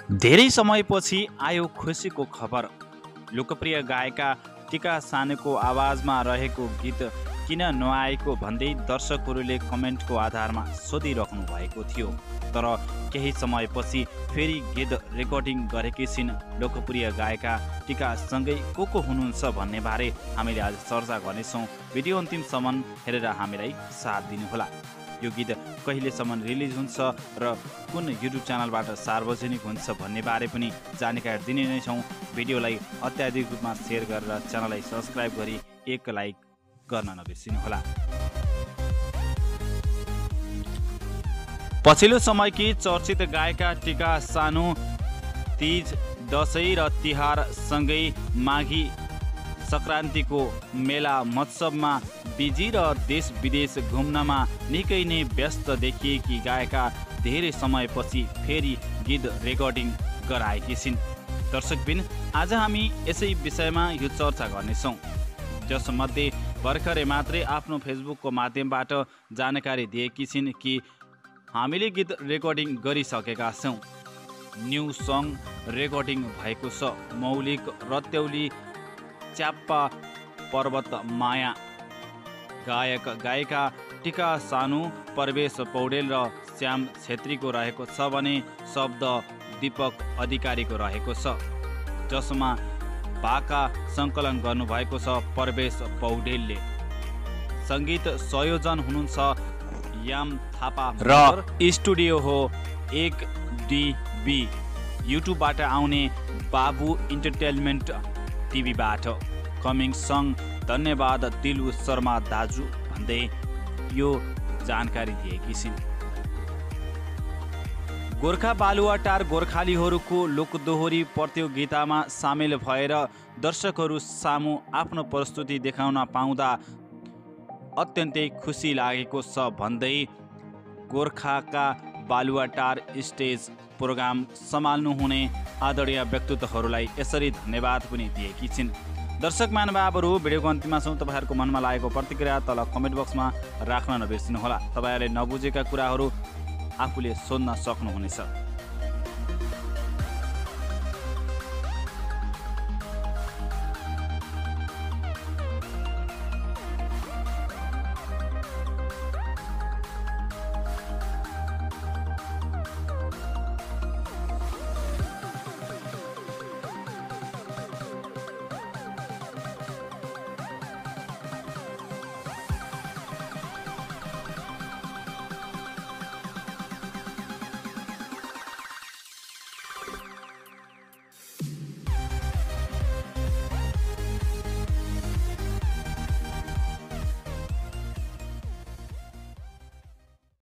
धेरै समयपछि आयो खुसीको खबर। लोकप्रिय गायिका टिका सानुको आवाजमा रहेको गीत किन नआएको भन्दै दर्शकहरूले कमेन्टको आधारमा सोधिराख्नु भएको थियो। तर केही समयपछि फेरि गीत रेकर्डिङ गरेकी छिन्। लोकप्रिय गायिका टिकासँगै को हुनुहुन्छ भन्ने बारे हामीले आज चर्चा गर्नेछौँ। भिडियो अन्तिमसम्म हेरेर हामीलाई साथ दिनुहोला। यो गीत कहिलेसम्म रिलिज हुन्छ र कुन युट्युब च्यानलबाट सार्वजनिक हुन्छ भन्ने बारे पनि जानकारी दिने नै छौँ। भिडियोलाई अत्याधिक रूपमा सेयर गरेर च्यानललाई सब्सक्राइब गरी एक लाइक गर्न नबिर्सिनुहोला। पछिल्लो समयकी चर्चित गायिका टिका सानु तीज, दशैँ र तिहार सँगै माघी सङ्क्रान्तिको मेला महोत्सवमा बिजी र देश विदेश घुम्नमा निकै नै व्यस्त देखिएकी गायिका धेरै समयपछि फेरि गीत रेकर्डिङ गराएकी छिन्। दर्शकबिन, आज हामी यसै विषयमा यो चर्चा गर्नेछौँ, जसमध्ये भर्खरै मात्रै आफ्नो फेसबुकको माध्यमबाट जानकारी दिएकी छिन् कि हामीले गीत रेकर्डिङ गरिसकेका छौँ। न्यू सङ रेकर्डिङ भएको छ। मौलिक रत्यौली, च्याप्पा, पर्वत माया। गायक गायिका टिका सानु, प्रवेश पौडेल र श्याम छेत्रीको रहेको छ भने शब्द दीपक अधिकारीको रहेको छ, जसमा भाका सङ्कलन गर्नुभएको छ प्रवेश पौडेलले। सङ्गीत संयोजन हुनुहुन्छ याम थापा र स्टुडियो हो 1DB। युट्युबबाट आउने बाबु इन्टरटेनमेन्ट टिभीबाट। कमिङ सङ धन्यवाद दिलु शर्मा दाजु भन्दै यो जानकारी दिएकी छिन्। गोर्खा बालुवाटार गोर्खालीहरूको लोकदोहोरी प्रतियोगितामा सामेल भएर दर्शकहरू सामु आफ्नो प्रस्तुति देखाउन पाउँदा अत्यन्तै खुसी लागेको छ भन्दै गोर्खाका बालुवाटार स्टेज प्रोग्राम सम्हाल्नुहुने आदरणीय व्यक्तित्वहरूलाई यसरी धन्यवाद पनि दिएकी छिन्। दर्शक महानुभावहरू, भिडियोको अन्तिममा छौँ। तपाईँहरूको मनमा लागेको प्रतिक्रिया तल कमेन्ट बक्समा राख्न नबिर्सिनुहोला। तपाईँहरूले नबुझेका कुराहरू आफूले सोध्न सक्नुहुनेछ।